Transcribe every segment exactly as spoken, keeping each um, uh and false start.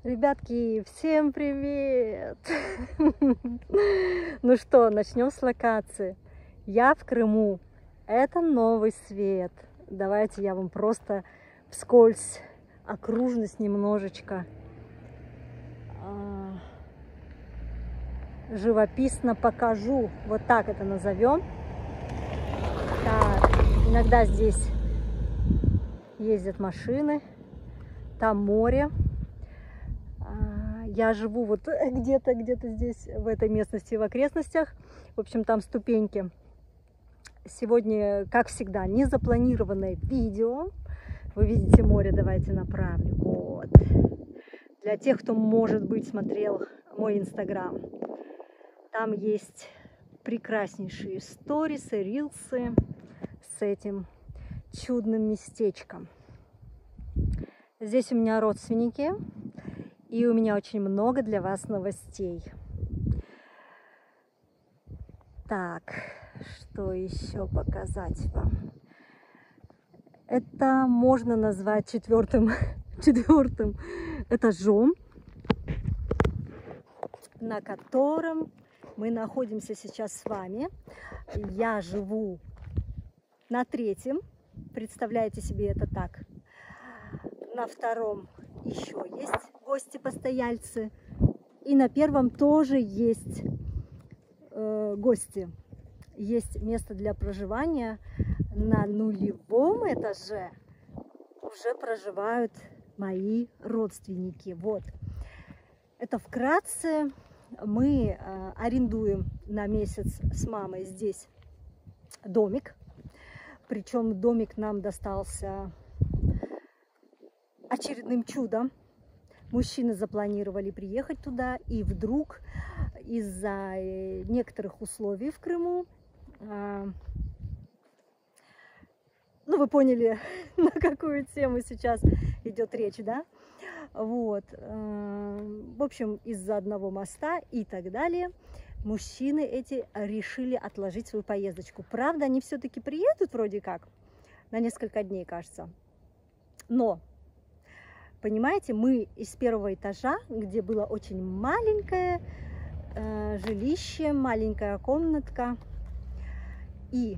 Ребятки, всем привет! Ну что, начнем с локации. Я в Крыму. Это Новый Свет. Давайте я вам просто вскользь окружность немножечко живописно покажу. Вот так это назовем. Так, иногда здесь ездят машины, там море. Я живу вот где-то, где-то здесь, в этой местности, в окрестностях. В общем, там ступеньки. Сегодня, как всегда, незапланированное видео. Вы видите море, давайте направлю. Вот. Для тех, кто, может быть, смотрел мой инстаграм. Там есть прекраснейшие сторисы, рилсы с этим чудным местечком. Здесь у меня родственники. И у меня очень много для вас новостей. Так, что еще показать вам? Это можно назвать четвертым, четвертым этажом, на котором мы находимся сейчас с вами. Я живу на третьем. Представляете себе это так? На втором еще есть гости-постояльцы. И на первом тоже есть э, гости. Есть место для проживания. На нулевом этаже уже проживают мои родственники. Вот. Это вкратце. Мы э, арендуем на месяц с мамой здесь домик. Причем домик нам достался очередным чудом. Мужчины запланировали приехать туда, и вдруг из-за некоторых условий в Крыму, а, ну вы поняли, на какую тему сейчас идет речь, да? Вот, а, в общем, из-за одного моста и так далее, мужчины эти решили отложить свою поездочку. Правда, они все-таки приедут вроде как на несколько дней, кажется, но понимаете, мы из первого этажа, где было очень маленькое э, жилище, маленькая комнатка. И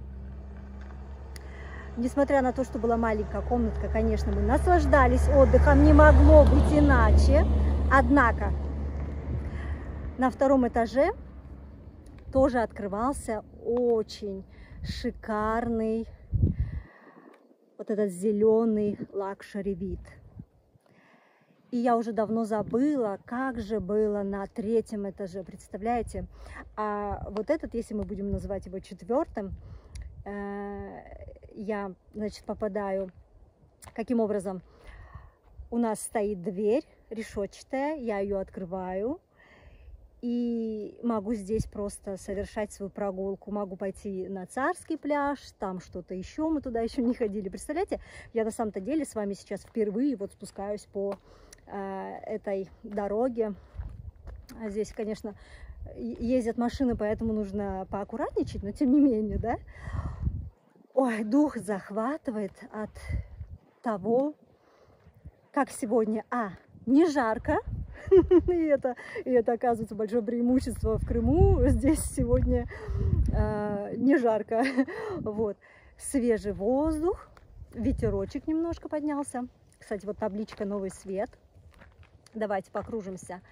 несмотря на то, что была маленькая комнатка, конечно, мы наслаждались отдыхом, не могло быть иначе. Однако на втором этаже тоже открывался очень шикарный вот этот зеленый лакшери вид. И я уже давно забыла, как же было на третьем этаже, представляете? А вот этот, если мы будем называть его четвертым, э, я, значит, попадаю, каким образом? У нас стоит дверь решетчатая, я ее открываю, и могу здесь просто совершать свою прогулку. Могу пойти на Царский пляж, там что-то еще, мы туда еще не ходили. Представляете, я на самом-то деле с вами сейчас впервые вот спускаюсь по этой дороге. Здесь, конечно, ездят машины, поэтому нужно поаккуратничать, но тем не менее, да. Ой, дух захватывает от того, как сегодня, а, не жарко, и это, и это оказывается большое преимущество в Крыму. Здесь сегодня э, не жарко, вот, свежий воздух, ветерочек немножко поднялся. Кстати, вот табличка «Новый Свет». Давайте покружимся.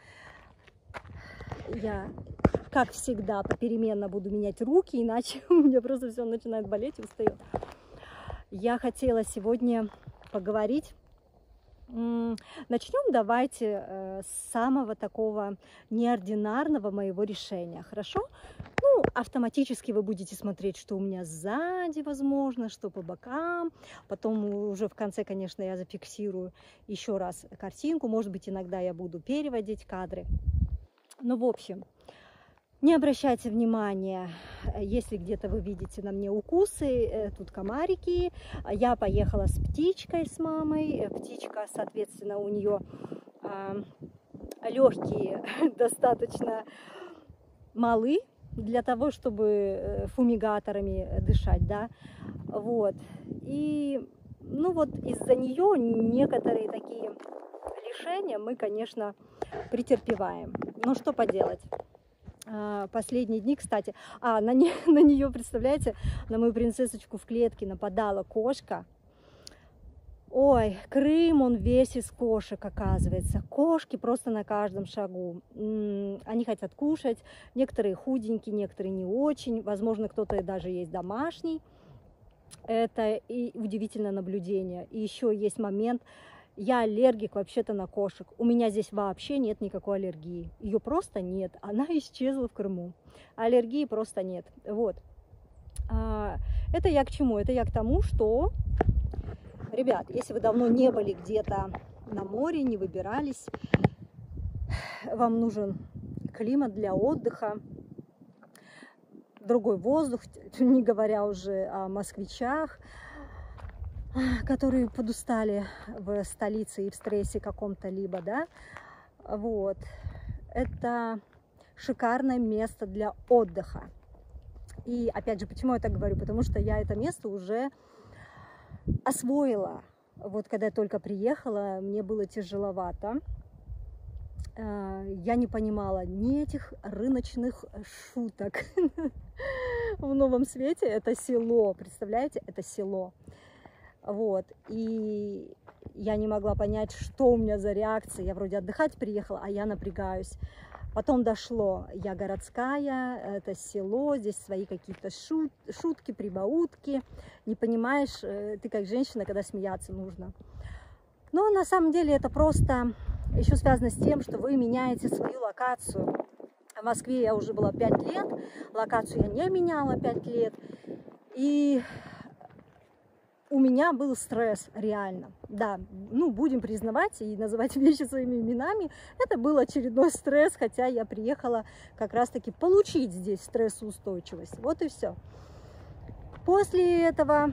Я, как всегда, попеременно буду менять руки, иначе у меня просто все начинает болеть и устает. Я хотела сегодня поговорить. Начнем давайте с самого такого неординарного моего решения. Хорошо? Ну, автоматически вы будете смотреть, что у меня сзади, возможно, что по бокам. Потом уже в конце, конечно, я зафиксирую еще раз картинку. Может быть, иногда я буду переводить кадры. Ну, в общем, не обращайте внимания, если где-то вы видите на мне укусы, тут комарики. Я поехала с птичкой, с мамой. Птичка, соответственно, у нее э, легкие достаточно малы для того, чтобы фумигаторами дышать, да. Вот. И, ну вот, из-за нее некоторые такие лишения состояние мы, конечно, претерпеваем. Ну, что поделать. Последние дни, кстати, а на, не, на нее, представляете, на мою принцессочку в клетке нападала кошка. Ой, Крым, он весь из кошек, оказывается. Кошки просто на каждом шагу. Они хотят кушать. Некоторые худенькие, некоторые не очень. Возможно, кто-то даже есть домашний. Это и удивительное наблюдение. И еще есть момент. Я аллергик вообще-то на кошек. У меня здесь вообще нет никакой аллергии. Ее просто нет. Она исчезла в Крыму. Аллергии просто нет. Вот. Это я к чему? Это я к тому, что... Ребят, если вы давно не были где-то на море, не выбирались, вам нужен климат для отдыха, другой воздух, не говоря уже о москвичах, которые подустали в столице и в стрессе каком-то либо, да, вот, это шикарное место для отдыха. И опять же, почему я так говорю? Потому что я это место уже освоила. Вот когда я только приехала, мне было тяжеловато. Я не понимала ни этих рыночных шуток. В Новом Свете это село, представляете, это село. Вот, и я не могла понять, что у меня за реакция. Я вроде отдыхать приехала, а я напрягаюсь. Потом дошло, я городская, это село, здесь свои какие-то шут, шутки, прибаутки. Не понимаешь, ты как женщина, когда смеяться нужно. Но на самом деле это просто еще связано с тем, что вы меняете свою локацию. В Москве я уже была пять лет, локацию я не меняла пять лет. И у меня был стресс, реально. Да, ну, будем признавать и называть вещи своими именами. Это был очередной стресс, хотя я приехала как раз-таки получить здесь стрессоустойчивость. Вот и все. После этого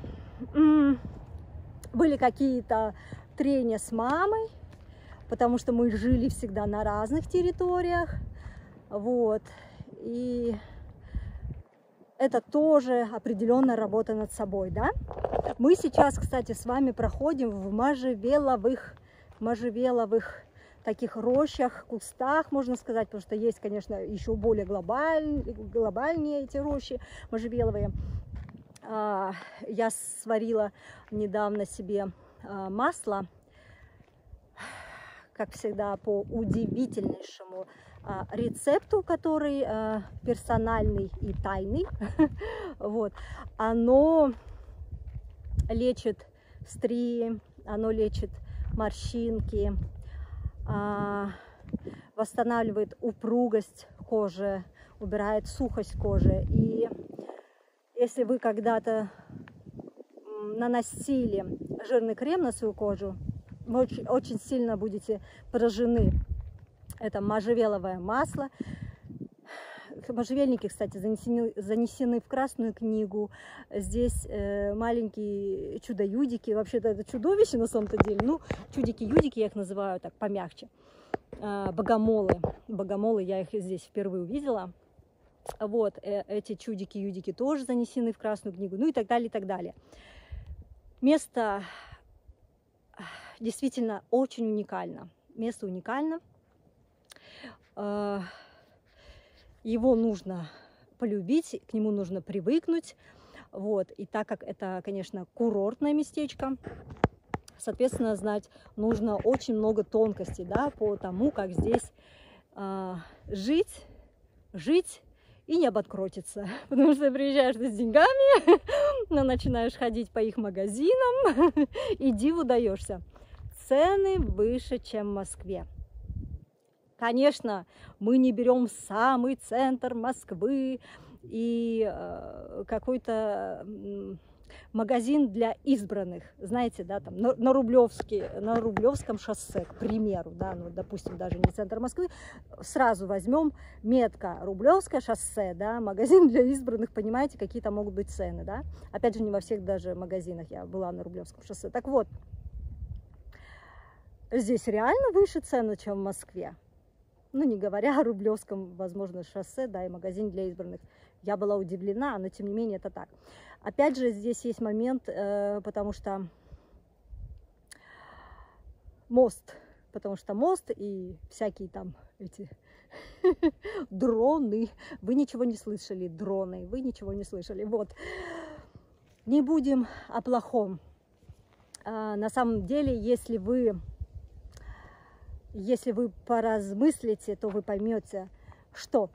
были какие-то трения с мамой, потому что мы жили всегда на разных территориях. Вот. И это тоже определенная работа над собой, да? Мы сейчас, кстати, с вами проходим в можжевеловых, можжевеловых таких рощах, кустах, можно сказать, потому что есть, конечно, еще более глобаль, глобальнее эти рощи можжевеловые. Я сварила недавно себе масло, как всегда, по удивительнейшему рецепту, который персональный и тайный. Вот. Оно лечит стрии, оно лечит морщинки, восстанавливает упругость кожи, убирает сухость кожи. И если вы когда-то наносили жирный крем на свою кожу, вы очень, очень сильно будете поражены. Это можжевеловое масло. Можжевельники, кстати, занесены, занесены в Красную книгу. Здесь э, маленькие чудо-юдики. Вообще-то это чудовище на самом-то деле. Ну, чудики-юдики, я их называю так помягче. Э, богомолы. Богомолы, я их здесь впервые увидела. Вот, э, эти чудики-юдики тоже занесены в Красную книгу. Ну и так далее, и так далее. Место действительно очень уникально. Место уникально. Его нужно полюбить, к нему нужно привыкнуть. Вот. И так как это, конечно, курортное местечко, соответственно, знать нужно очень много тонкостей, да, по тому, как здесь э, жить, жить и не обанкротиться. Потому что приезжаешь с деньгами, но начинаешь ходить по их магазинам и диву даешься. Цены выше, чем в Москве. Конечно, мы не берем самый центр Москвы и э, какой-то магазин для избранных, знаете, да, там на, на, Рублевске, на Рублевском шоссе, к примеру, да, ну, допустим, даже не центр Москвы, сразу возьмем метка Рублевское шоссе, да, магазин для избранных, понимаете, какие там могут быть цены, да, опять же, не во всех даже магазинах я была на Рублевском шоссе, так вот, здесь реально выше цены, чем в Москве. Ну, не говоря о Рублевском, возможно, шоссе, да, и магазин для избранных. Я была удивлена, но тем не менее это так. Опять же, здесь есть момент, э, потому что мост потому что мост и всякие там эти дроны. Вы ничего не слышали, дроны, вы ничего не слышали. Вот. Не будем о плохом. А, на самом деле, если вы, если вы поразмыслите, то вы поймете, что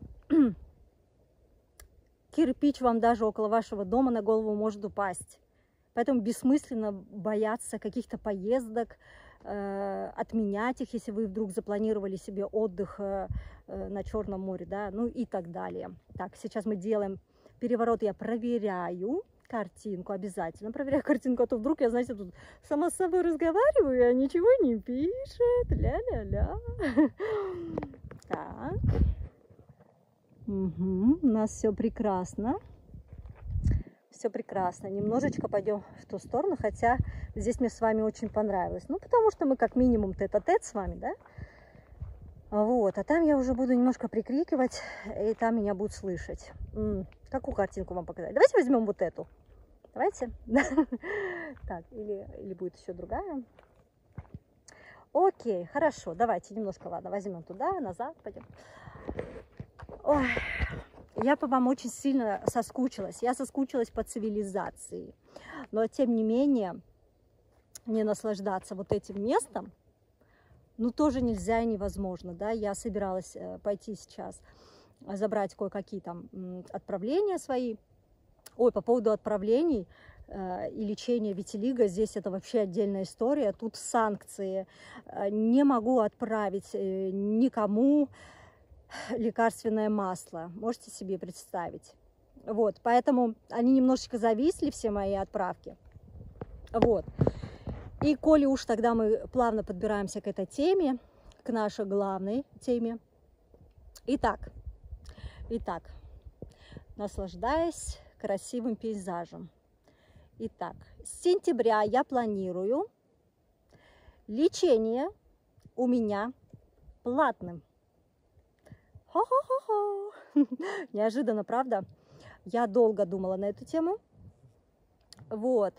кирпич вам даже около вашего дома на голову может упасть. Поэтому бессмысленно бояться каких-то поездок, э, отменять их, если вы вдруг запланировали себе отдых э, на Черном море, да, ну и так далее. Так, сейчас мы делаем переворот, я проверяю картинку, обязательно проверяю картинку, а то вдруг я, знаете, тут сама с собой разговариваю, а ничего не пишет, ля-ля-ля. Так, угу. У нас все прекрасно, все прекрасно. Немножечко пойдем в ту сторону, хотя здесь мне с вами очень понравилось, ну, потому что мы как минимум тет-а-тет с вами, да? Вот, а там я уже буду немножко прикрикивать, и там меня будут слышать. М-м, какую картинку вам показать? Давайте возьмем вот эту. Давайте. Так, или, или будет еще другая. Окей, хорошо. Давайте немножко, ладно, возьмем туда, назад, пойдем. Ой, я по вам очень сильно соскучилась. Я соскучилась по цивилизации. Но, тем не менее, не наслаждаться вот этим местом, ну, тоже нельзя и невозможно, да. Я собиралась пойти сейчас забрать кое-какие там отправления свои. Ой, по поводу отправлений э, и лечения витилиго, здесь это вообще отдельная история. Тут санкции. Не могу отправить э, никому лекарственное масло. Можете себе представить. Вот, поэтому они немножечко зависли, все мои отправки. Вот. И коли уж тогда мы плавно подбираемся к этой теме, к нашей главной теме. Итак, итак, наслаждаясь красивым пейзажем. Итак, с сентября я планирую лечение у меня платным. Хо-хо-хо-хо. Неожиданно, правда? Я долго думала на эту тему. Вот.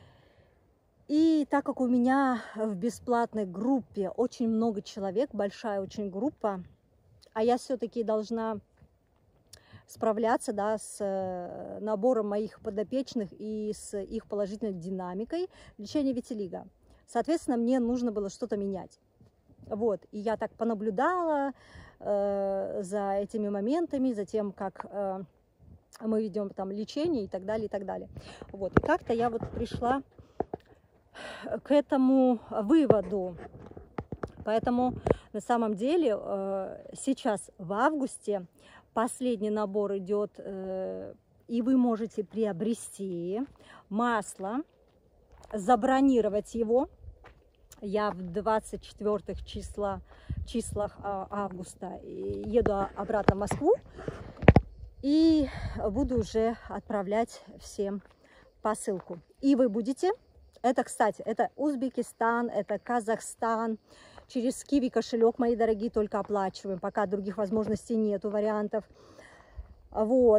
И так как у меня в бесплатной группе очень много человек, большая очень группа, а я все-таки должна справляться, да, с набором моих подопечных и с их положительной динамикой лечения витилиго. Соответственно, мне нужно было что-то менять. Вот. И я так понаблюдала э, за этими моментами, за тем, как э, мы ведем там лечение и так далее, и так далее. Вот. И как-то я вот пришла к этому выводу. Поэтому на самом деле э, сейчас в августе последний набор идет, э, и вы можете приобрести масло, забронировать его. Я в двадцать четвёртых числа, числах августа еду обратно в Москву и буду уже отправлять всем посылку. И вы будете, это, кстати, это Узбекистан, это Казахстан, через Киви кошелек, мои дорогие, только оплачиваем, пока других возможностей нету, вариантов. Вот.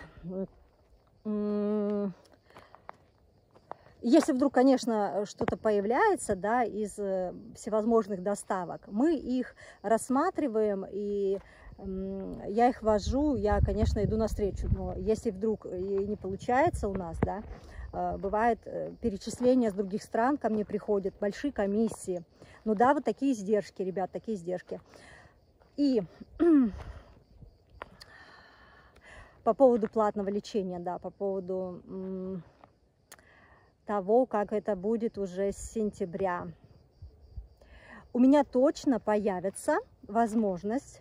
Если вдруг, конечно, что-то появляется, да, из всевозможных доставок, мы их рассматриваем, и я их вожу, я, конечно, иду навстречу. Но если вдруг и не получается у нас, да, бывает перечисления с других стран, ко мне приходят большие комиссии. Ну да, вот такие издержки, ребят, такие издержки. И по поводу платного лечения, да, по поводу того, как это будет уже с сентября. У меня точно появится возможность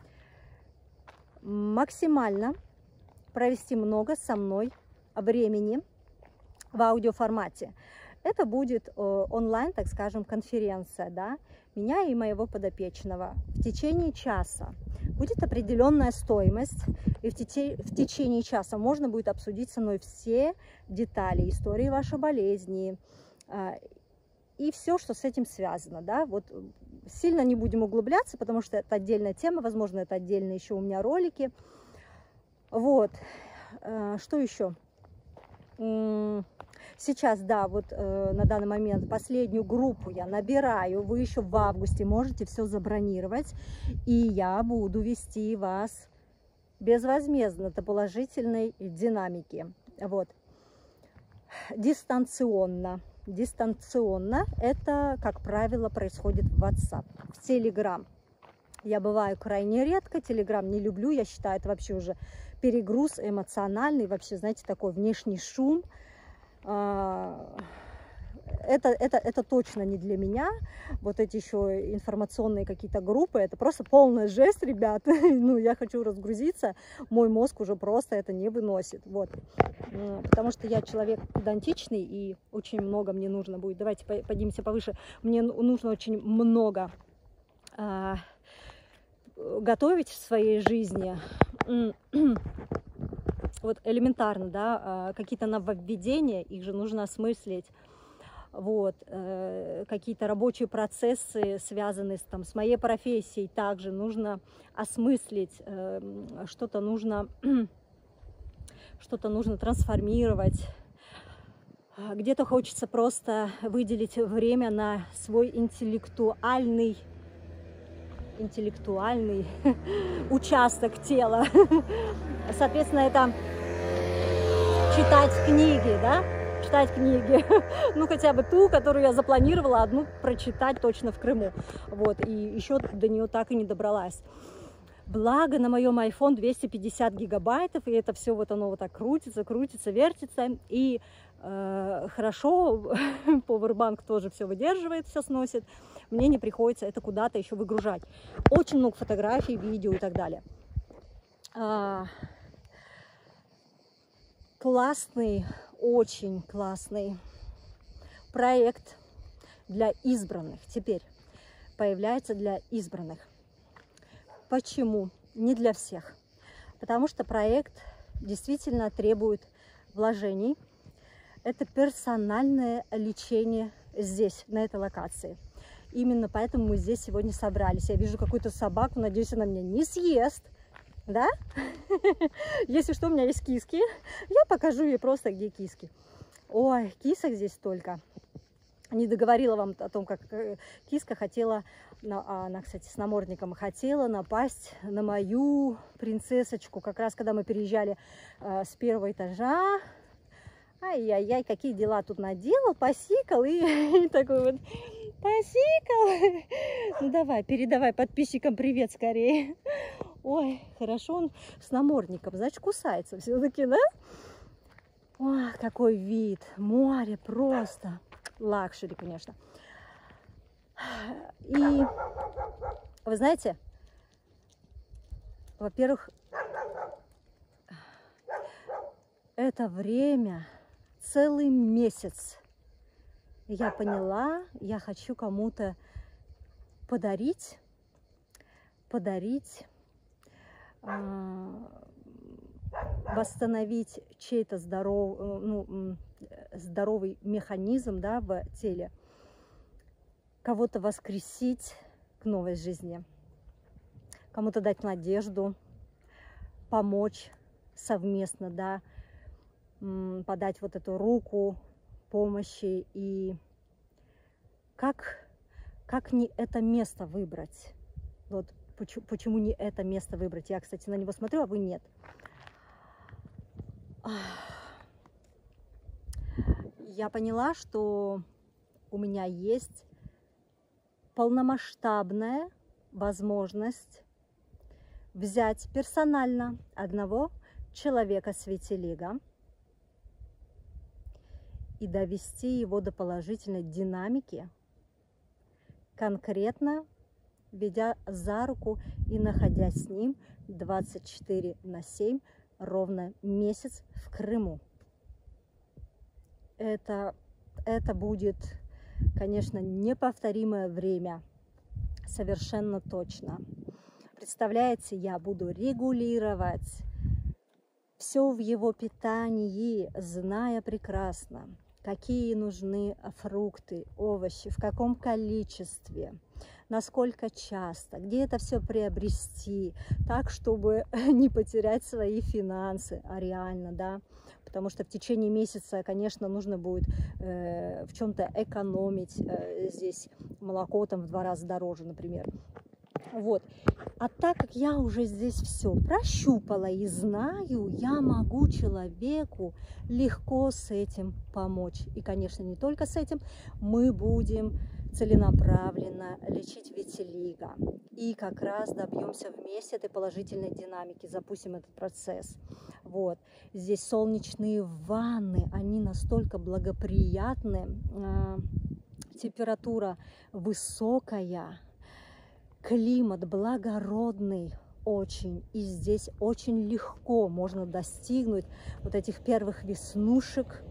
максимально провести много со мной времени в аудиоформате. Это будет э, онлайн, так скажем, конференция, да, меня и моего подопечного. В течение часа будет определенная стоимость, и в, тече, в течение часа можно будет обсудить со мной все детали, истории вашей болезни э, и все, что с этим связано, да. Вот сильно не будем углубляться, потому что это отдельная тема, возможно, это отдельно еще у меня ролики. Вот, э, что еще? Сейчас, да, вот э, на данный момент последнюю группу я набираю. Вы еще в августе можете все забронировать. И я буду вести вас безвозмездно до положительной динамики. Вот. Дистанционно. Дистанционно это, как правило, происходит в WhatsApp. В Telegram я бываю крайне редко. Telegram не люблю. Я считаю, это вообще уже перегруз эмоциональный. Вообще, знаете, такой внешний шум. Это, это, это точно не для меня. Вот эти еще информационные какие-то группы, это просто полная жесть, ребят. Ну, я хочу разгрузиться, мой мозг уже просто это не выносит. Вот. Потому что я человек педантичный, и очень много мне нужно будет. Давайте поднимемся повыше. Мне нужно очень много а, готовить в своей жизни. Вот элементарно, да, какие-то нововведения, их же нужно осмыслить. Вот, э, какие-то рабочие процессы, связанные с, там, с моей профессией, также нужно осмыслить, э, что-то нужно, что-то нужно трансформировать. Где-то хочется просто выделить время на свой интеллектуальный, интеллектуальный участок тела. Соответственно, это читать книги, да? Читать книги, ну хотя бы ту, которую я запланировала, одну прочитать точно в Крыму, вот, и еще до нее так и не добралась. Благо на моем iPhone двести пятьдесят гигабайтов, и это все вот оно вот так крутится, крутится, вертится, и э, хорошо, Powerbank тоже все выдерживает, все сносит, мне не приходится это куда-то еще выгружать. Очень много фотографий, видео и так далее. А, классный, очень классный проект для избранных. Теперь появляется для избранных. Почему? Не для всех. Потому что проект действительно требует вложений. Это персональное лечение здесь, на этой локации. Именно поэтому мы здесь сегодня собрались. Я вижу какую-то собаку, надеюсь, она меня не съест. Да? Если что, у меня есть киски. Я покажу ей просто, где киски. Ой, кисок здесь столько. Не договорила вам о том, как киска хотела, она, кстати, с намордником хотела напасть на мою принцессочку. Как раз, когда мы переезжали э, с первого этажа. Ай-яй-яй, какие дела тут наделал, посикал и, и такой вот посикал. Ну давай, передавай подписчикам привет скорее. Ой, хорошо он с намордником, значит, кусается все-таки, да? Ой, какой вид, море просто, лакшери, конечно. И вы знаете, во-первых, это время, целый месяц, я поняла, я хочу кому-то подарить, подарить, восстановить чей-то здоров, ну, здоровый механизм, да, в теле, кого-то воскресить к новой жизни, кому-то дать надежду, помочь совместно, да, подать вот эту руку помощи. И как, как не это место выбрать? Вот почему, почему не это место выбрать? Я, кстати, на него смотрю, а вы нет. Я поняла, что у меня есть полномасштабная возможность взять персонально одного человека-светилига и довести его до положительной динамики, конкретно ведя за руку и находясь с ним двадцать четыре на семь ровно месяц в Крыму. Это, это будет, конечно, неповторимое время, совершенно точно. Представляете, я буду регулировать все в его питании, зная прекрасно, какие нужны фрукты, овощи, в каком количестве, насколько часто, где это все приобрести, так, чтобы не потерять свои финансы, а реально, да, потому что в течение месяца, конечно, нужно будет э, в чем-то экономить. Э, здесь молоко там в два раза дороже, например. Вот. А так как я уже здесь все прощупала и знаю, я могу человеку легко с этим помочь. И, конечно, не только с этим. Мы будем целенаправленно лечить витилиго. И как раз добьемся вместе этой положительной динамики, запустим этот процесс. Вот. Здесь солнечные ванны, они настолько благоприятны. Температура высокая. Климат благородный очень, и здесь очень легко можно достигнуть вот этих первых веснушек,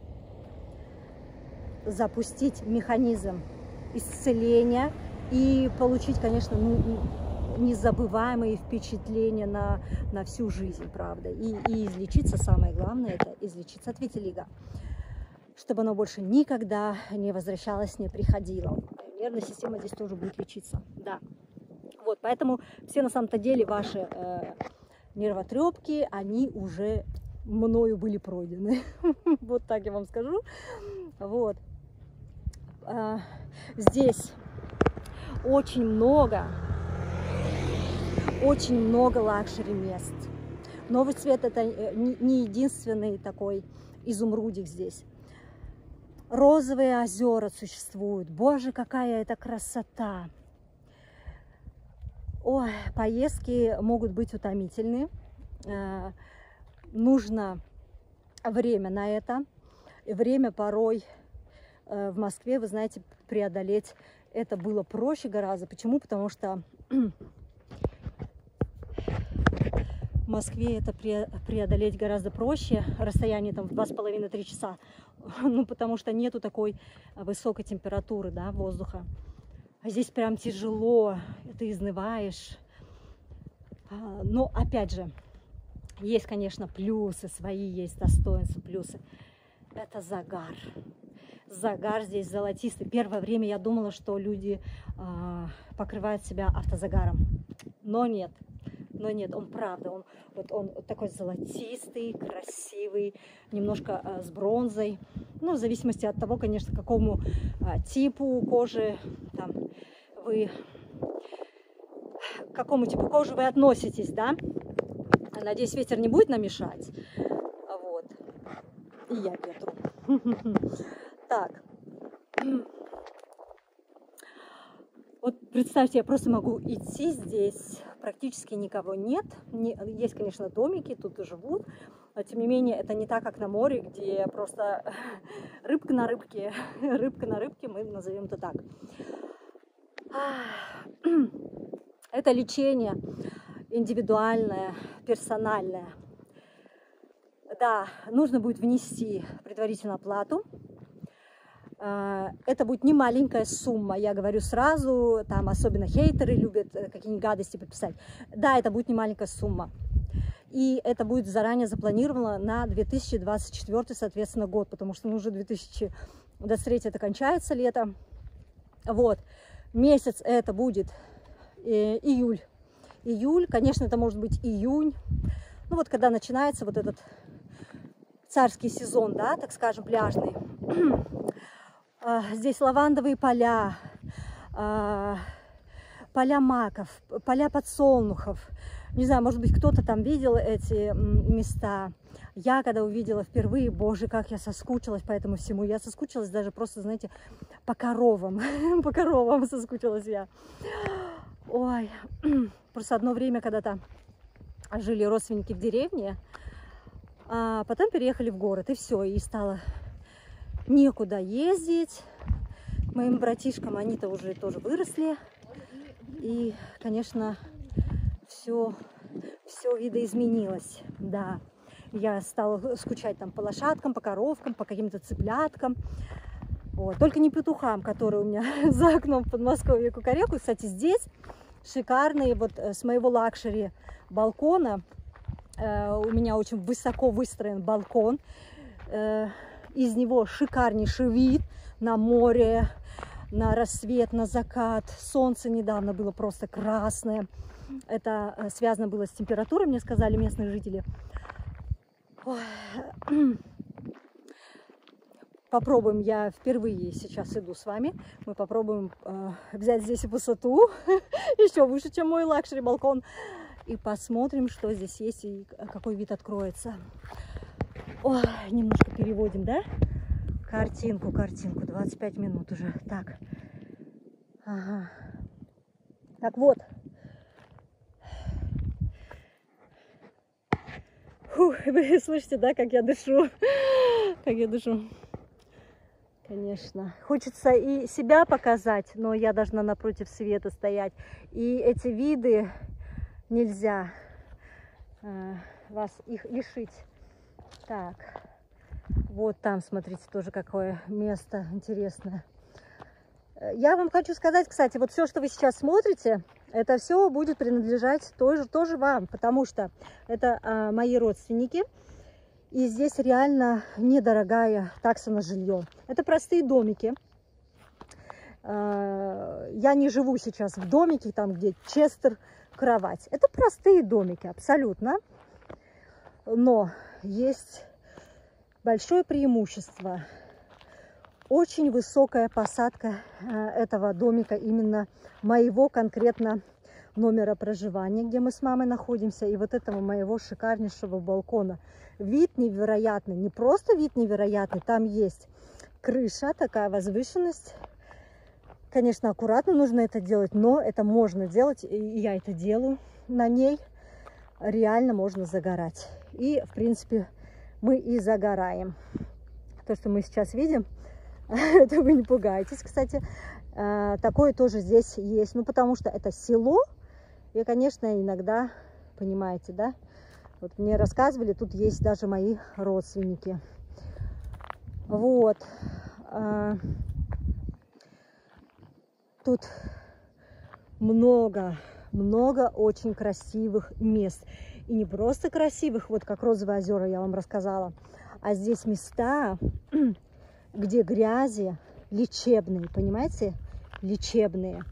запустить механизм исцеления и получить, конечно, незабываемые впечатления на, на всю жизнь, правда. И, и излечиться, самое главное, это излечиться от витилиго, чтобы оно больше никогда не возвращалось, не приходило. Нервная система здесь тоже будет лечиться, да. Вот, поэтому все на самом-то деле ваши э, нервотрепки, они уже мною были пройдены. Вот так я вам скажу. Вот. Э, здесь очень много, очень много лакшери мест. Новый цвет — это не единственный такой изумрудик здесь. Розовые озера существуют. Боже, какая это красота! Ой, поездки могут быть утомительны, э, нужно время на это, время порой э, в Москве, вы знаете, преодолеть это было проще гораздо. Почему? Потому что в Москве это преодолеть гораздо проще, расстояние там в два с половиной — три часа, ну потому что нету такой высокой температуры, да, воздуха. А здесь прям тяжело, ты изнываешь. Но, опять же, есть, конечно, плюсы свои, есть достоинства, плюсы. Это загар. Загар здесь золотистый. Первое время я думала, что люди э, покрывают себя автозагаром. Но нет. Но нет, он правда, он, вот он такой золотистый, красивый, немножко э, с бронзой. Ну, в зависимости от того, конечно, к какому э, типу кожи там, вы, к какому типу кожи вы относитесь, да. Надеюсь, ветер не будет намешать. Вот. И я ветру. Так. Вот представьте, я просто могу идти здесь, практически никого нет. Есть, конечно, домики, тут и живут, но тем не менее это не так, как на море, где просто рыбка на рыбке, рыбка на рыбке, мы назовем это так. Это лечение индивидуальное, персональное. Да, нужно будет внести предварительную оплату. Это будет не маленькая сумма, я говорю сразу, там особенно хейтеры любят какие-нибудь гадости подписать. Да, это будет не маленькая сумма. И это будет заранее запланировано на две тысячи двадцать четвёртый, соответственно, год, потому что ну, уже две тысячи двадцать третий это кончается лето. Вот, месяц это будет э, июль. Июль, конечно, это может быть июнь. Ну вот, когда начинается вот этот царский сезон, да, так скажем, пляжный. Здесь лавандовые поля, поля маков, поля подсолнухов. Не знаю, может быть, кто-то там видел эти места. Я, когда увидела впервые, боже, как я соскучилась по этому всему. Я соскучилась даже просто, знаете, по коровам. По коровам соскучилась я. Ой, просто одно время когда-то жили родственники в деревне, а потом переехали в город, и все, и стало некуда ездить. Моим братишкам, они-то уже тоже выросли. И, конечно, все, все видоизменилось. Да, я стала скучать там по лошадкам, по коровкам, по каким-то цыпляткам. Вот. Только не петухам, которые у меня за окном в Подмосковье кукарекают. Кстати, здесь шикарные, вот с моего лакшери балкона, э, у меня очень высоко выстроен балкон. Э, из него шикарнейший вид на море, на рассвет, на закат. Солнце недавно было просто красное. Это связано было с температурой, мне сказали местные жители. Ой. попробуем, я впервые сейчас иду с вами, мы попробуем э, взять здесь высоту, еще выше, чем мой лакшери балкон, и посмотрим, что здесь есть и какой вид откроется. Ой, немножко переводим, да? Картинку, картинку, двадцать пять минут уже. Так, ага. Так вот. Фух, вы слышите, да, как я дышу? Как я дышу. Конечно. Хочется и себя показать, но я должна напротив света стоять. И эти виды нельзя э, вас их лишить. Так. Вот там, смотрите, тоже какое место интересное. Я вам хочу сказать, кстати, вот все, что вы сейчас смотрите, это все будет принадлежать тоже, тоже вам, потому что это а, мои родственники. И здесь реально недорогая такса на жилье. Это простые домики. А, я не живу сейчас в домике, там, где Честер, кровать. Это простые домики, абсолютно. Но есть большое преимущество. Очень высокая посадка этого домика, именно моего конкретно номера проживания, где мы с мамой находимся, и вот этого моего шикарнейшего балкона. Вид невероятный, не просто вид невероятный, там есть крыша, такая возвышенность. Конечно, аккуратно нужно это делать, но это можно делать, и я это делаю. На ней реально можно загорать. И, в принципе, мы и загораем. То, что мы сейчас видим, это вы не пугаетесь, кстати. Такое тоже здесь есть. Ну, потому что это село. И, конечно, иногда, понимаете, да? Вот мне рассказывали, тут есть даже мои родственники. Вот. Тут много, много очень красивых мест. И не просто красивых, вот как Розовые озера я вам рассказала, а здесь места, где грязи лечебные, понимаете? Лечебные.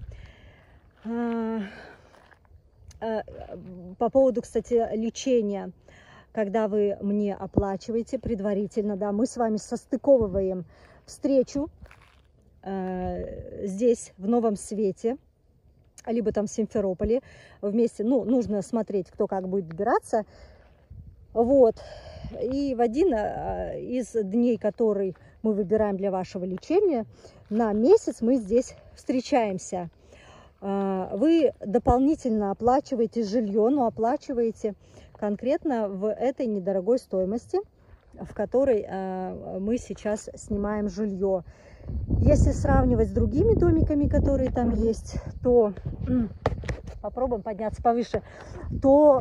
По поводу, кстати, лечения, когда вы мне оплачиваете предварительно, да, мы с вами состыковываем встречу э, здесь, в Новом Свете, либо там в Симферополе вместе. Ну, нужно смотреть, кто как будет добираться. Вот. И в один из дней, который мы выбираем для вашего лечения, на месяц мы здесь встречаемся. Вы дополнительно оплачиваете жилье, но оплачиваете конкретно в этой недорогой стоимости, в которой мы сейчас снимаем жилье. Если сравнивать с другими домиками, которые там есть, то попробуем подняться повыше, то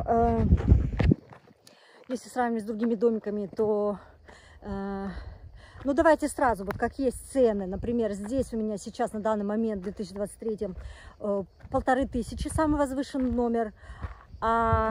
если сравнивать с другими домиками, то ну давайте сразу, вот как есть цены, например, здесь у меня сейчас на данный момент в две тысячи двадцать третьем полторы тысячи самый возвышенный номер, а,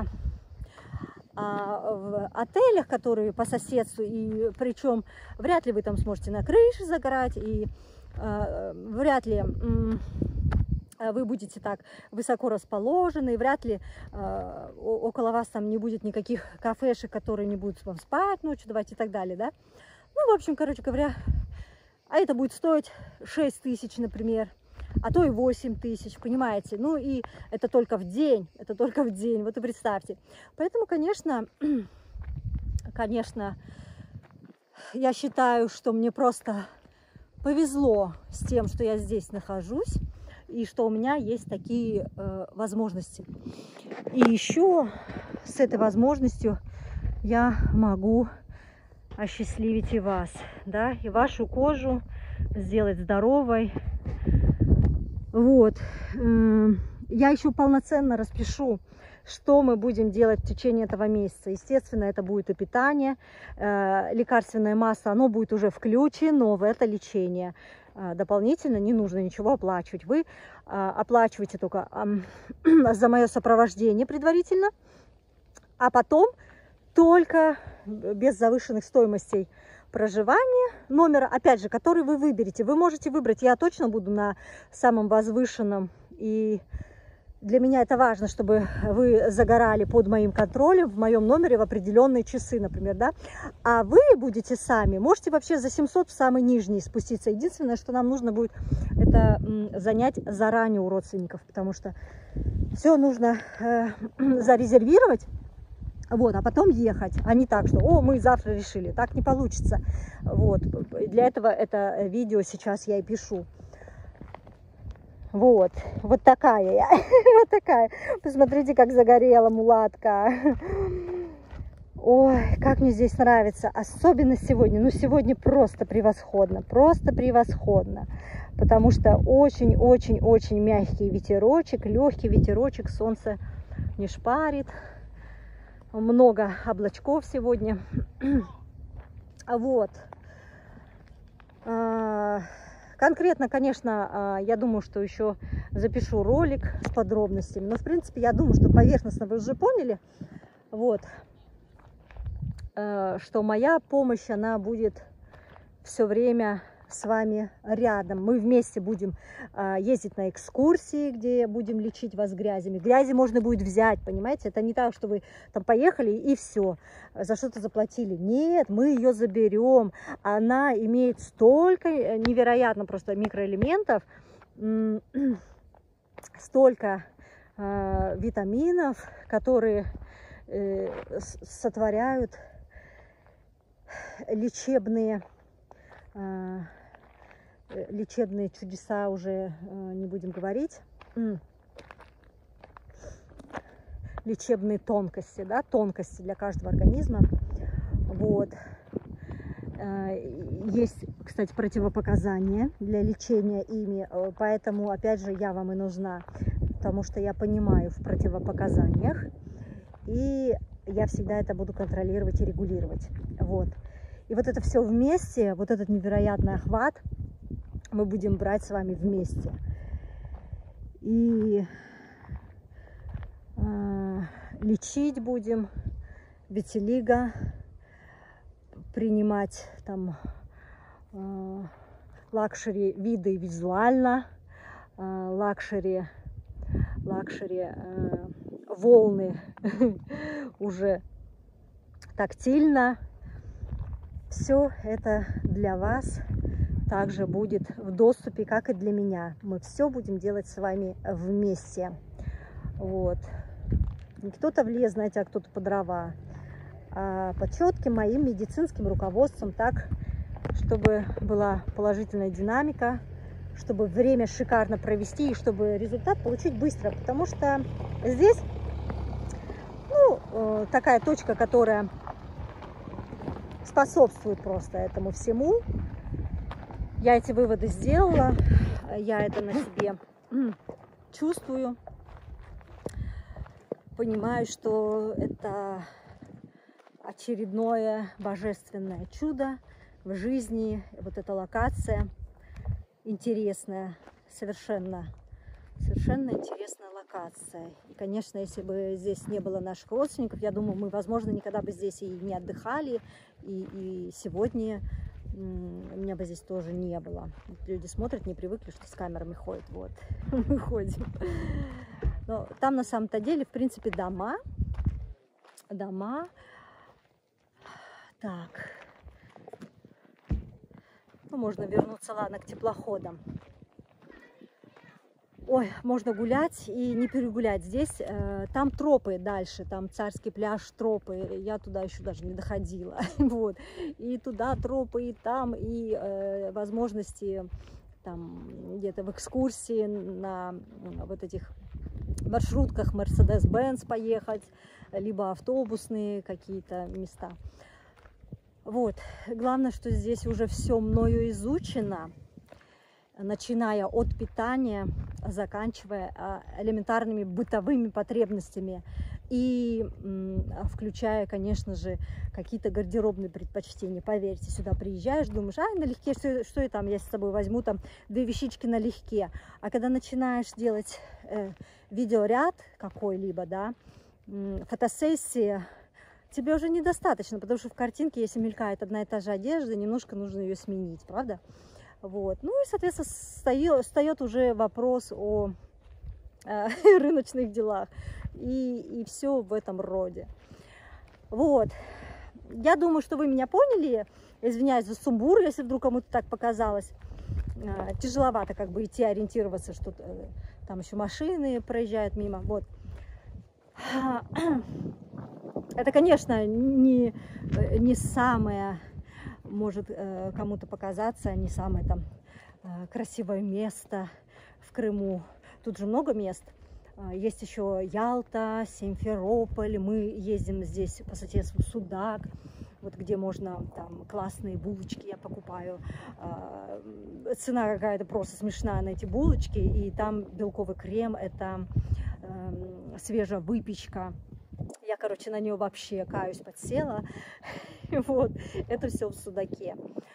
а в отелях, которые по соседству, и причем вряд ли вы там сможете на крыше загорать, и а, вряд ли вы будете так высоко расположены, и вряд ли э, около вас там не будет никаких кафешек, которые не будут вам спать ночью давать и так далее, да. Ну, в общем, короче говоря, а это будет стоить шесть тысяч, например, а то и восемь тысяч, понимаете. Ну, и это только в день, это только в день, вот и представьте. Поэтому, конечно, конечно, я считаю, что мне просто повезло с тем, что я здесь нахожусь, и что у меня есть такие э, возможности. И еще с этой возможностью я могу осчастливить и вас, да, и вашу кожу сделать здоровой. Вот. Я еще полноценно распишу, что мы будем делать в течение этого месяца. Естественно, это будет и питание, лекарственное масло, оно будет уже включено в это лечение. Дополнительно не нужно ничего оплачивать. Вы оплачиваете только за мое сопровождение предварительно, а потом только без завышенных стоимостей проживания номера, опять же, который вы выберете. Вы можете выбрать, я точно буду на самом возвышенном и Для меня это важно, чтобы вы загорали под моим контролем в моем номере в определенные часы, например, да. А вы будете сами, можете вообще за семьсот в самый нижний спуститься. Единственное, что нам нужно будет, это занять заранее у родственников, потому что все нужно э, зарезервировать, вот, а потом ехать, а не так, что, о, мы завтра решили, так не получится. Вот, для этого это видео сейчас я и пишу. Вот, вот такая я, вот такая. Посмотрите, как загорела мулатка. Ой, как мне здесь нравится, особенно сегодня. Ну, сегодня просто превосходно, просто превосходно. Потому что очень-очень-очень мягкий ветерочек, легкий ветерочек, солнце не шпарит. Много облачков сегодня. Вот. Конкретно, конечно, я думаю, что еще запишу ролик с подробностями. Но, в принципе, я думаю, что поверхностно вы уже поняли, вот, что моя помощь, она будет все время с вами рядом. Мы вместе будем ездить на экскурсии, где будем лечить вас грязями. Грязи можно будет взять, понимаете? Это не так, что вы там поехали и все, за что-то заплатили. Нет, мы ее заберем. Она имеет столько невероятно просто микроэлементов, столько э, витаминов, которые э, сотворяют лечебные э, лечебные чудеса, уже э, не будем говорить, лечебные тонкости, да, тонкости для каждого организма. Вот. Есть, кстати, противопоказания для лечения ими, поэтому, опять же, я вам и нужна, потому что я понимаю в противопоказаниях, и я всегда это буду контролировать и регулировать. Вот. И вот это все вместе, вот этот невероятный охват мы будем брать с вами вместе. И э, лечить будем витилиго, принимать там э, лакшери виды визуально, э, лакшери, лакшери э, волны уже тактильно. Все это для вас также будет в доступе, как и для меня. Мы все будем делать с вами вместе. Вот. Не кто-то в лес, знаете, а кто-то по дрова. А под четким моим медицинским руководством, так, чтобы была положительная динамика, чтобы время шикарно провести и чтобы результат получить быстро. Потому что здесь, ну, такая точка, которая способствует просто этому всему. Я эти выводы сделала, я это на себе чувствую, понимаю, что это очередное божественное чудо в жизни. Вот эта локация интересная, совершенно, совершенно интересная локация. И, конечно, если бы здесь не было наших родственников, я думаю, мы, возможно, никогда бы здесь и не отдыхали, и, и сегодня меня бы здесь тоже не было. Люди смотрят, не привыкли, что с камерами ходят. Вот, мы ходим. Но там на самом-то деле, в принципе, дома. Дома. Так. Ну, можно вернуться, ладно, к теплоходам. Ой, можно гулять и не перегулять. Здесь, э, там тропы дальше, там Царский пляж, тропы. Я туда еще даже не доходила. Вот. И туда тропы, и там, и э, возможности там где-то в экскурсии на вот этих маршрутках Мерседес-Бенц поехать, либо автобусные какие-то места. Вот. Главное, что здесь уже все мною изучено, начиная от питания, заканчивая элементарными бытовыми потребностями и включая, конечно же, какие-то гардеробные предпочтения. Поверьте, сюда приезжаешь, думаешь, ай, налегке, что, что я там, я с собой возьму там две вещички налегке. А когда начинаешь делать э, видеоряд какой-либо, да, фотосессии, тебе уже недостаточно, потому что в картинке, если мелькает одна и та же одежда, немножко нужно ее сменить, правда? Вот. Ну и, соответственно, встает, встает уже вопрос о э, рыночных делах и, и все в этом роде. Вот. Я думаю, что вы меня поняли. Извиняюсь за сумбур, если вдруг кому-то так показалось. Э, тяжеловато как бы идти, ориентироваться, что э, там еще машины проезжают мимо. Вот. Это, конечно, не, не самое, может кому-то показаться, не самое там красивое место в Крыму. Тут же много мест. Есть еще Ялта, Симферополь. Мы ездим здесь по соседству Судак, вот где можно там классные булочки я покупаю. Цена какая-то просто смешная на эти булочки. И там белковый крем, это э, свежая выпечка. Я, короче, на нее вообще, каюсь, подсела. Вот, это все в Судаке.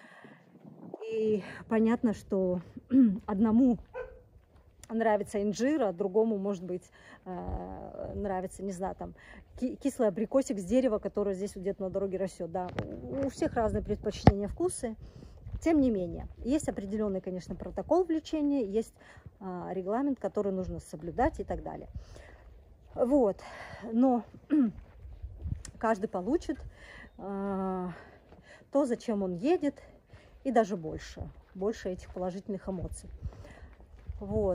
И понятно, что одному нравится инжир, а другому, может быть, нравится, не знаю, там, кислый абрикосик с дерева, который здесь где-то на дороге растет. Да, у всех разные предпочтения, вкусы. Тем не менее, есть определенный, конечно, протокол в лечении, есть регламент, который нужно соблюдать и так далее. Вот, но каждый получит э, то, зачем он едет, и даже больше, больше этих положительных эмоций. Вот,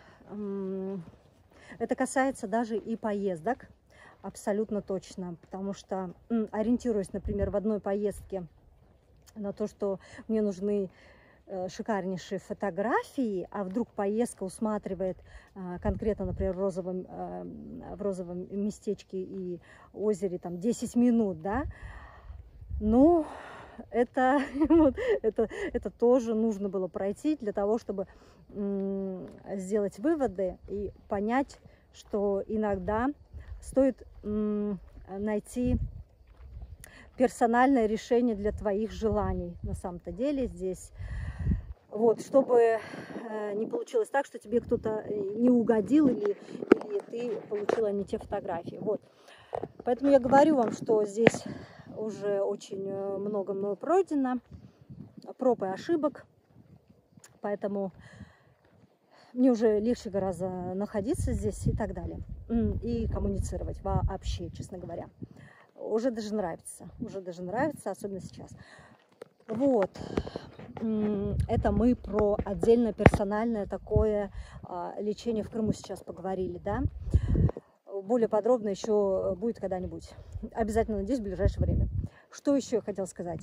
это касается даже и поездок, абсолютно точно, потому что, ориентируясь, например, в одной поездке на то, что мне нужны шикарнейшие фотографии, а вдруг поездка усматривает а, конкретно, например, в розовом, а, в розовом местечке и озере там десять минут, да, ну, это, вот, это, это тоже нужно было пройти для того, чтобы м, сделать выводы и понять, что иногда стоит м, найти персональное решение для твоих желаний. На самом-то деле здесь, вот, чтобы э, не получилось так, что тебе кто-то не угодил или, или ты получила не те фотографии. Вот. Поэтому я говорю вам, что здесь уже очень много мною пройдено, проб и ошибок, поэтому мне уже легче гораздо находиться здесь и так далее, и коммуницировать вообще, честно говоря. Уже даже нравится, уже даже нравится, особенно сейчас. Вот, это мы про отдельно персональное такое лечение в Крыму сейчас поговорили, да. Более подробно еще будет когда-нибудь. Обязательно, надеюсь, в ближайшее время. Что еще я хотела сказать?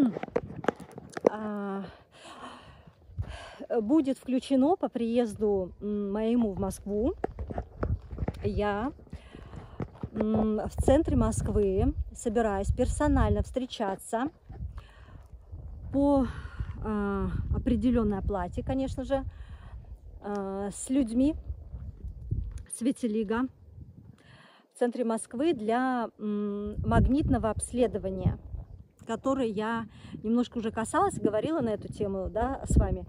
Будет включено по приезду моему в Москву. Я в центре Москвы собираюсь персонально встречаться по определенной оплате, конечно же, с людьми с Витилиго в центре Москвы для магнитного обследования, которое я немножко уже касалась, говорила на эту тему, да, с вами.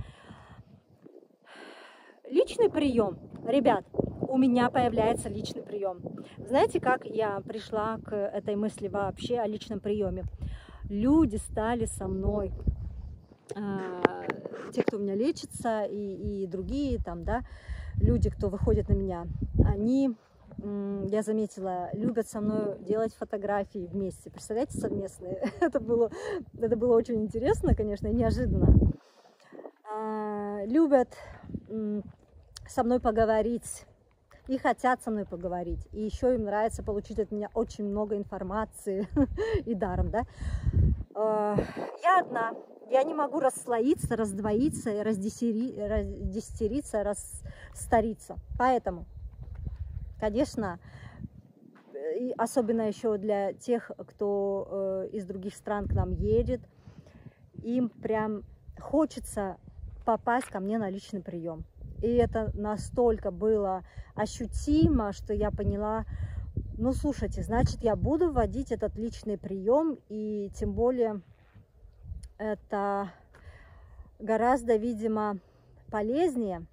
Личный прием, ребят, у меня появляется личный прием. Знаете, как я пришла к этой мысли вообще о личном приеме? Люди стали со мной, э, те, кто у меня лечится, и, и другие там, да, люди, кто выходит на меня, они, э, я заметила, любят со мной делать фотографии вместе. Представляете, совместные? Это было, это было очень интересно, конечно, и неожиданно. Э, любят э, со мной поговорить. И хотят со мной поговорить. И еще им нравится получить от меня очень много информации и даром, да. Я одна. Я не могу расслоиться, раздвоиться, раздесятериться, расстариться. Поэтому, конечно, и особенно еще для тех, кто из других стран к нам едет, им прям хочется попасть ко мне на личный прием. И это настолько было ощутимо, что я поняла, ну, слушайте, значит, я буду вводить этот личный прием, и тем более это гораздо, видимо, полезнее,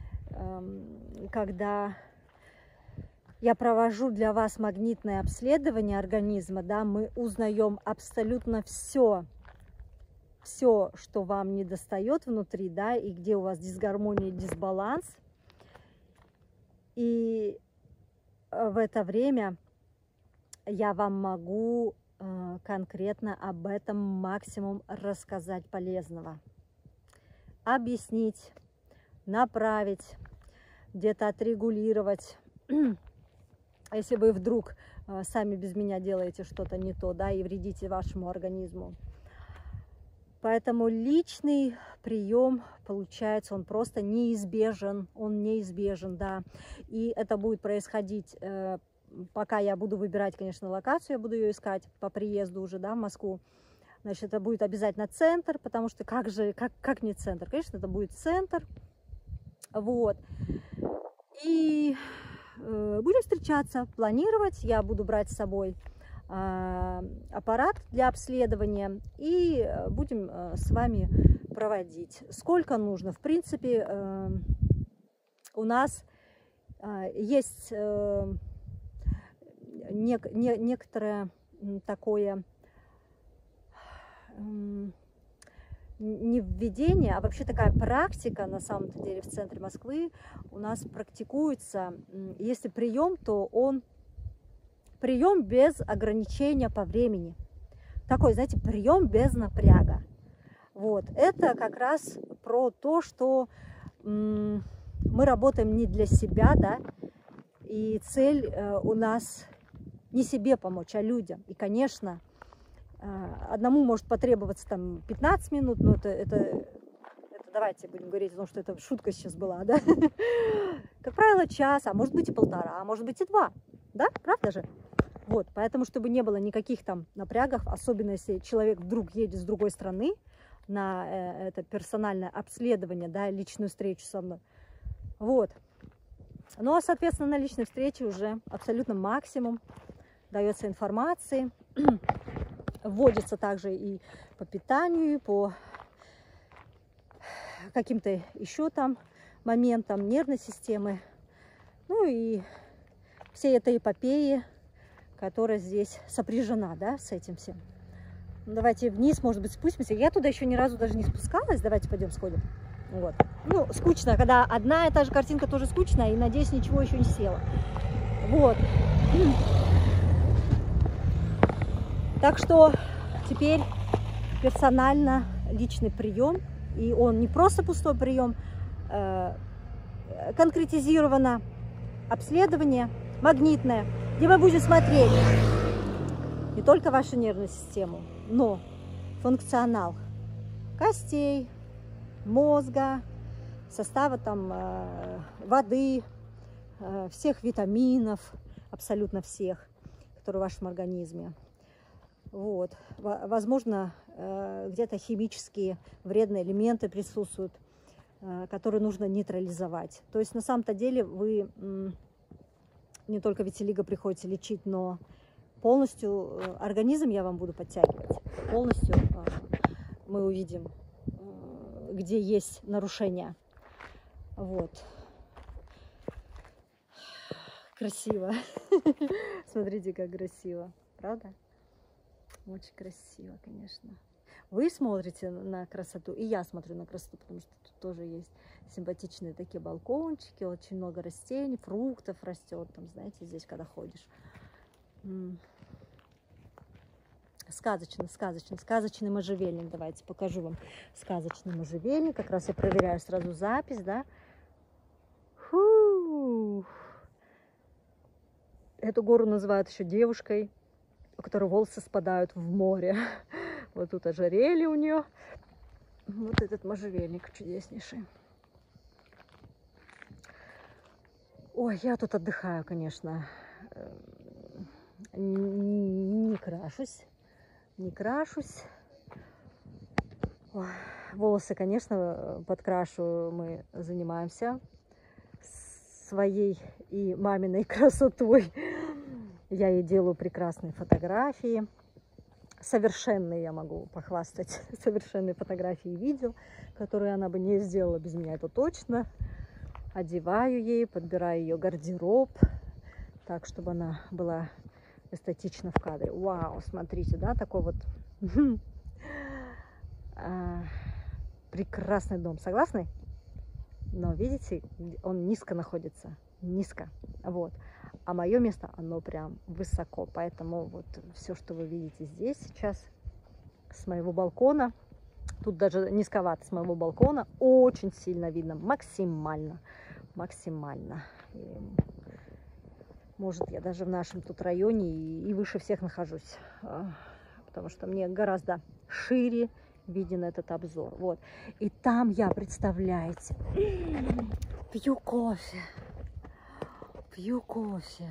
когда я провожу для вас магнитное обследование организма, да, мы узнаем абсолютно все, все, что вам не достает внутри, да, и где у вас дисгармония, дисбаланс. И в это время я вам могу э, конкретно об этом максимум рассказать полезного. Объяснить, направить, где-то отрегулировать. Если вы вдруг э, сами без меня делаете что-то не то, да, и вредите вашему организму. Поэтому личный прием, получается, он просто неизбежен, он неизбежен, да. И это будет происходить, э, пока я буду выбирать, конечно, локацию, я буду ее искать по приезду уже, да, в Москву. Значит, это будет обязательно центр, потому что как же, как, как не центр? Конечно, это будет центр, вот. И э, будем встречаться, планировать, я буду брать с собой аппарат для обследования и будем с вами проводить. Сколько нужно? В принципе, у нас есть некоторое такое не введение, а вообще такая практика, на самом-то деле, в центре Москвы у нас практикуется. Если прием, то он прием без ограничения по времени. Такой, знаете, прием без напряга. Вот. Это как раз про то, что мы работаем не для себя, да, и цель у нас не себе помочь, а людям. И, конечно, одному может потребоваться там пятнадцать минут, но это, это, это давайте будем говорить о том, что это шутка сейчас была, да. Как правило, час, а может быть и полтора, а может быть и два, да, правда же? Вот, поэтому, чтобы не было никаких там напрягов, особенно если человек вдруг едет с другой страны на э, это персональное обследование, да, личную встречу со мной. Вот. Ну, а, соответственно, на личной встрече уже абсолютно максимум дается информации. Вводится также и по питанию, и по каким-то еще там моментам нервной системы. Ну и всей этой эпопеи, которая здесь сопряжена, да, с этим всем. Ну, давайте вниз, может быть, спустимся. Я туда еще ни разу даже не спускалась. Давайте пойдем сходим. Вот. Ну, скучно, когда одна и та же картинка тоже скучная, и, надеюсь, ничего еще не села. Вот. Так что теперь персонально личный прием, и он не просто пустой прием, э, конкретизировано обследование магнитное, где мы будем смотреть не только вашу нервную систему, но функционал костей, мозга, состава там э, воды, э, всех витаминов, абсолютно всех, которые в вашем организме. Вот. Возможно, э, где-то химические вредные элементы присутствуют, э, которые нужно нейтрализовать. То есть на самом-то деле вы не только витилиго приходится лечить, но полностью организм я вам буду подтягивать. Полностью мы увидим, где есть нарушения. Вот. Красиво. Смотрите, как красиво. Правда? Очень красиво, конечно. Вы смотрите на красоту, и я смотрю на красоту, потому что тут тоже есть симпатичные такие балкончики, очень много растений, фруктов растет, там, знаете, здесь, когда ходишь. Сказочно, сказочно, сказочный можжевельник. Давайте покажу вам сказочный можжевельник. Как раз я проверяю сразу запись, да. Фу. Эту гору называют еще девушкой, у которой волосы спадают в море. Вот тут ожерелье у нее. Вот этот можжевельник чудеснейший. Ой, я тут отдыхаю, конечно. Не, не крашусь. Не крашусь. Ой, волосы, конечно, подкрашу. Мы занимаемся своей и маминой красотой. Я ей делаю прекрасные фотографии. Совершенные, я могу похвастать. Совершенные фотографии и видео, которые она бы не сделала без меня, это точно. Одеваю ей, подбираю ее гардероб, так, чтобы она была эстетична в кадре. Вау, смотрите, да, такой вот прекрасный дом. Согласны? Но видите, он низко находится. низко, вот. А мое место, оно прям высоко, поэтому вот все, что вы видите здесь сейчас с моего балкона, тут даже низковато с моего балкона, очень сильно видно, максимально, максимально. И, может, я даже в нашем тут районе и, и выше всех нахожусь, потому что мне гораздо шире виден этот обзор. Вот. И там я, представляете, пью кофе, пью кофе,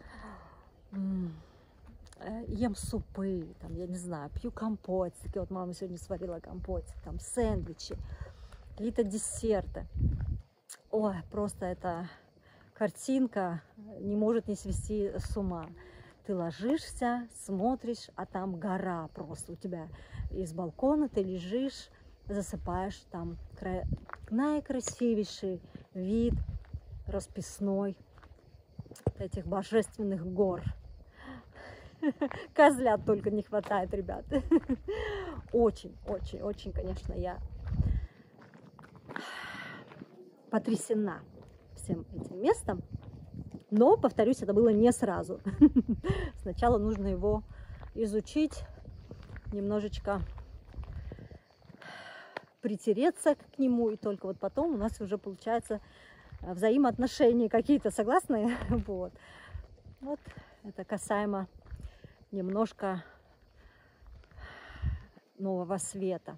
ем супы, там, я не знаю, пью компотики. Вот мама сегодня сварила компотик, там сэндвичи, какие-то десерты. Ой, просто эта картинка не может не свести с ума. Ты ложишься, смотришь, а там гора просто у тебя из балкона, ты лежишь, засыпаешь, там кра... наикрасивейший вид расписной этих божественных гор. Козлят только не хватает, ребята. Очень, очень, очень, конечно, я потрясена всем этим местом. Но, повторюсь, это было не сразу. Сначала нужно его изучить, немножечко притереться к нему, и только вот потом у нас уже получается взаимоотношения какие-то, согласны? Вот. Вот это касаемо немножко нового света.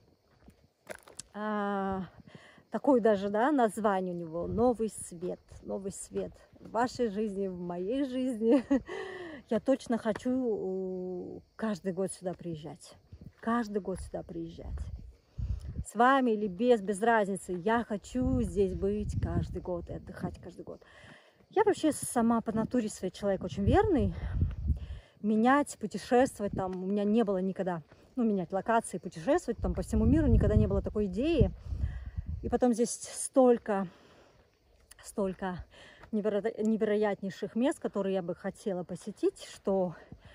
А, такое даже, да, название у него — новый свет, новый свет в вашей жизни, в моей жизни. Я точно хочу каждый год сюда приезжать, каждый год сюда приезжать. С вами или без, без разницы. Я хочу здесь быть каждый год и отдыхать каждый год. Я вообще сама по натуре своей человек очень верный. Менять, путешествовать там у меня не было никогда. Ну, менять локации, путешествовать там по всему миру никогда не было такой идеи. И потом здесь столько, столько неверо... невероятнейших мест, которые я бы хотела посетить, что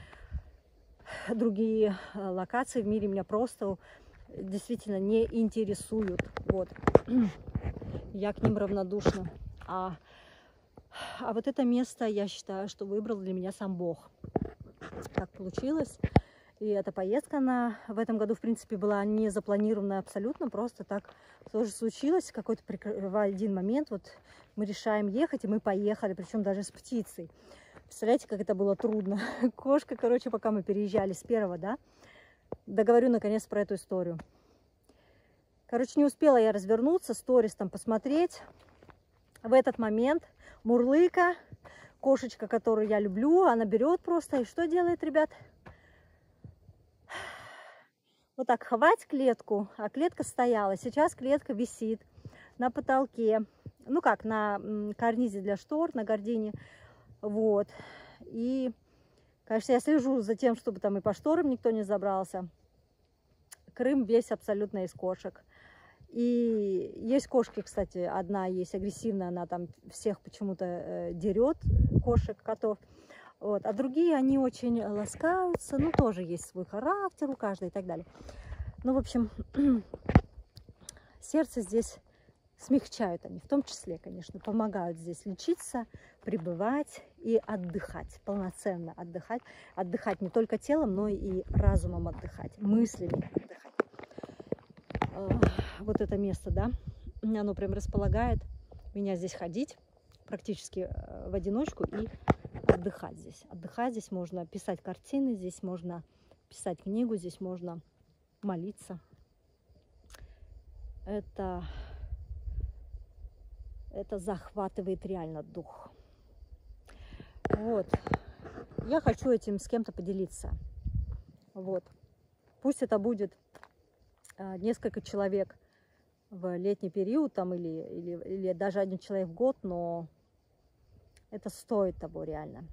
другие локации в мире меня просто действительно не интересуют. Вот. Я к ним равнодушна. А, а вот это место, я считаю, что выбрал для меня сам Бог. Так получилось. И эта поездка, она в этом году, в принципе, была не запланирована абсолютно. Просто так тоже случилось. Какой-то в один момент вот мы решаем ехать, и мы поехали. Причем даже с птицей. Представляете, как это было трудно. Кошка, короче, пока мы переезжали с первого, да, договорю наконец про эту историю. Короче, не успела я развернуться, сторис там посмотреть. В этот момент Мурлыка, кошечка, которую я люблю, она берет просто и что делает, ребят? Вот так хвать клетку, а клетка стояла. Сейчас клетка висит на потолке, ну как, на карнизе для штор, на гардине. Вот. И, конечно, я слежу за тем, чтобы там и по шторам никто не забрался. Крым весь абсолютно из кошек. И есть кошки, кстати, одна есть агрессивная, она там всех почему-то э, дерет, кошек, котов. Вот. А другие, они очень ласкаются, ну, тоже есть свой характер у каждой и так далее. Ну, в общем, сердце здесь смягчают они, в том числе, конечно, помогают здесь лечиться, пребывать и отдыхать, полноценно отдыхать. Отдыхать не только телом, но и разумом отдыхать, мыслями отдыхать. Вот это место, да, оно прям располагает меня здесь ходить практически в одиночку и отдыхать здесь. Отдыхать здесь можно писать картины, здесь можно писать книгу, здесь можно молиться. Это, это захватывает реально дух. Вот. Я хочу этим с кем-то поделиться. Вот. Пусть это будет несколько человек в летний период там, или, или, или даже один человек в год, но это стоит того реально.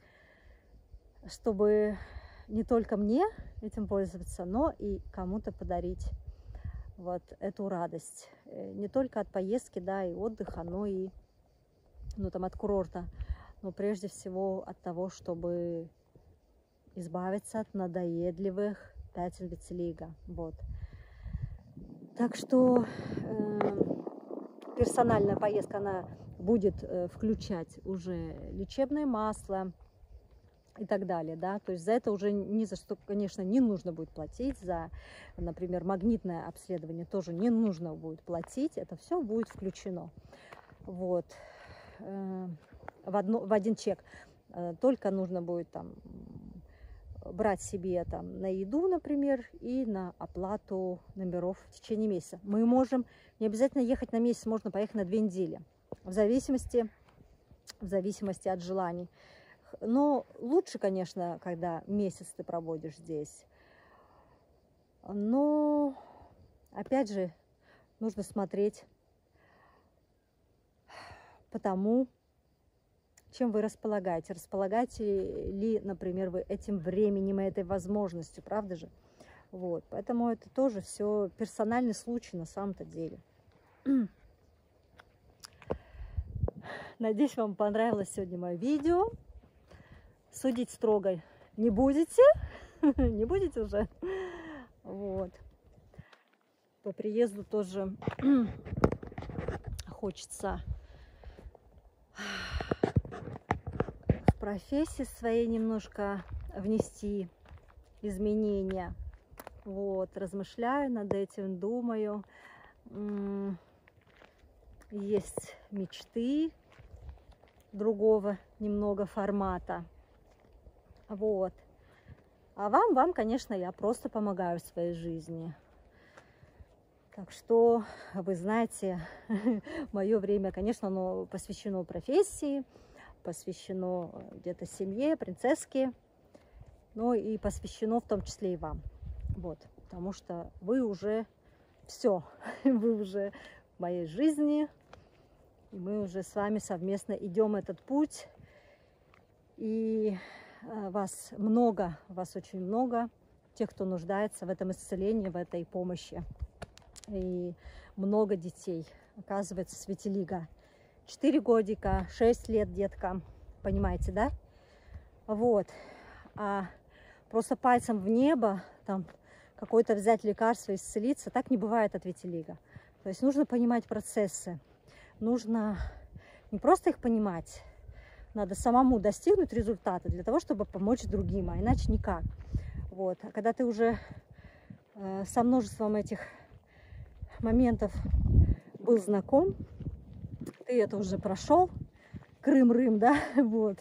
Чтобы не только мне этим пользоваться, но и кому-то подарить вот эту радость. Не только от поездки, да, и отдыха, но и ну, там, от курорта. Но прежде всего от того, чтобы избавиться от надоедливых пятен вицелиго. Вот. Так что э, персональная поездка, она будет включать уже лечебное масло и так далее, да, то есть за это уже ни за что, конечно, не нужно будет платить, за, например, магнитное обследование тоже не нужно будет платить, это все будет включено, вот, в, одно, в один чек, только нужно будет там брать себе там на еду, например, и на оплату номеров в течение месяца. Мы можем, не обязательно ехать на месяц, можно поехать на две недели, в зависимости, в зависимости от желаний. Но лучше, конечно, когда месяц ты проводишь здесь. Но, опять же, нужно смотреть по тому, чем вы располагаете. Располагаете ли, например, вы этим временем и этой возможностью, правда же? Вот, поэтому это тоже все персональный случай на самом-то деле. Надеюсь, вам понравилось сегодня мое видео. Судить строго не будете, не будете уже. Вот. По приезду тоже хочется в профессии своей немножко внести изменения. Вот, размышляю над этим, думаю. Есть мечты другого немного формата. Вот. А вам, вам, конечно, я просто помогаю в своей жизни. Так что, вы знаете, мое время, конечно, оно посвящено профессии, посвящено где-то семье, принцесске, но и посвящено в том числе и вам. Вот. Потому что вы уже все, вы уже в моей жизни, и мы уже с вами совместно идем этот путь. И вас много, вас очень много, тех, кто нуждается в этом исцелении, в этой помощи. И много детей. Оказывается, Светилига. Четыре годика, шесть лет деткам. Понимаете, да? Вот. А просто пальцем в небо, там, какое-то взять лекарство и исцелиться, так не бывает от Витилиго. То есть нужно понимать процессы. Нужно не просто их понимать, надо самому достигнуть результата для того, чтобы помочь другим, а иначе никак. Вот. А когда ты уже э, со множеством этих моментов был знаком, ты это уже прошел, Крым-Рым, да, вот,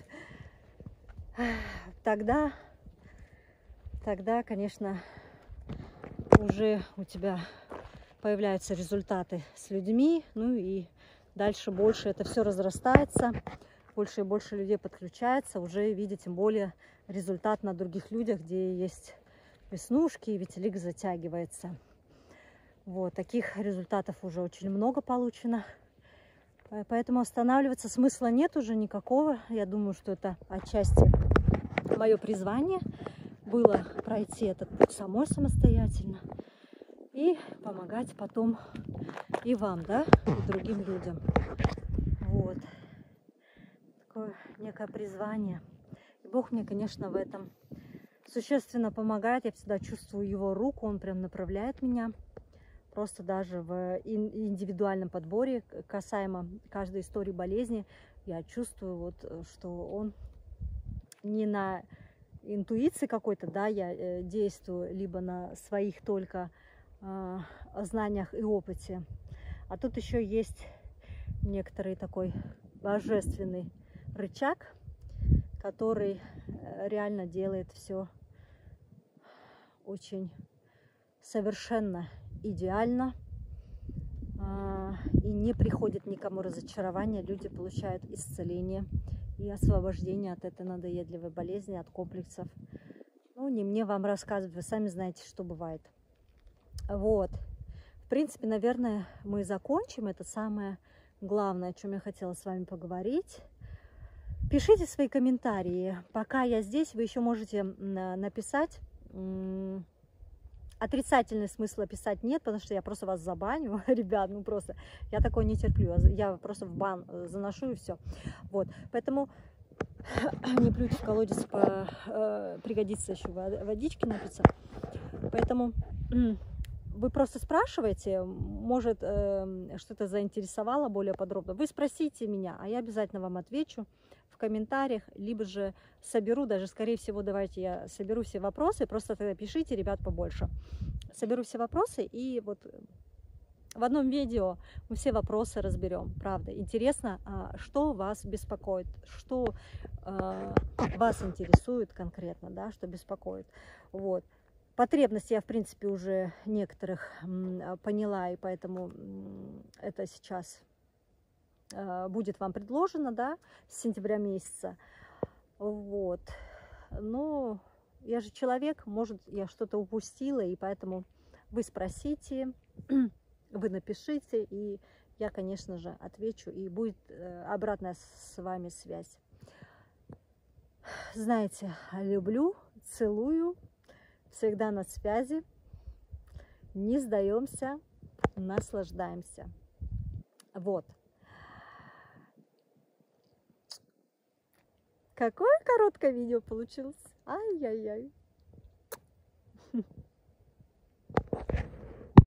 тогда, тогда, конечно, уже у тебя появляются результаты с людьми, ну и дальше больше это все разрастается. Больше и больше людей подключается, уже видите, тем более результат на других людях, где есть веснушки, и Витилиго затягивается. Вот, таких результатов уже очень много получено. Поэтому останавливаться смысла нет уже никакого. Я думаю, что это отчасти мое призвание было пройти этот путь самой самостоятельно и помогать потом и вам, да, и другим людям. Вот. Такое некое призвание. И Бог мне, конечно, в этом существенно помогает. Я всегда чувствую Его руку, Он прям направляет меня. Просто даже в индивидуальном подборе, касаемо каждой истории болезни, я чувствую, вот, что Он не на интуиции какой-то, да, я действую, либо на своих только э, знаниях и опыте. А тут еще есть некоторый такой божественный рычаг, который реально делает все очень совершенно идеально, и не приходит никому разочарование. Люди получают исцеление и освобождение от этой надоедливой болезни, от комплексов. Ну, не мне вам рассказывать, вы сами знаете, что бывает. Вот. В принципе, наверное, мы закончим. Это самое главное, о чем я хотела с вами поговорить. Пишите свои комментарии. Пока я здесь, вы еще можете написать. Отрицательный смысла писать нет, потому что я просто вас забаню, ребят, ну просто, я такое не терплю, я просто в бан заношу и все. Вот, поэтому не плюйте в колодец, по, э, пригодится еще водички напиться. Поэтому вы просто спрашиваете, может, э, что-то заинтересовало более подробно. Вы спросите меня, а я обязательно вам отвечу в комментариях, либо же соберу, даже, скорее всего, давайте я соберу все вопросы, просто тогда пишите, ребят, побольше. Соберу все вопросы, и вот в одном видео мы все вопросы разберем, правда. Интересно, что вас беспокоит, что э, вас интересует конкретно, да, что беспокоит. Вот. Потребности я, в принципе, уже некоторых поняла, и поэтому это сейчас будет вам предложено, да, с сентября месяца. Вот. Но я же человек, может, я что-то упустила, и поэтому вы спросите, вы напишите, и я, конечно же, отвечу, и будет обратная с вами связь. Знаете, люблю, целую. Всегда на связи, не сдаемся, наслаждаемся. Вот. Какое короткое видео получилось. Ай-яй-яй.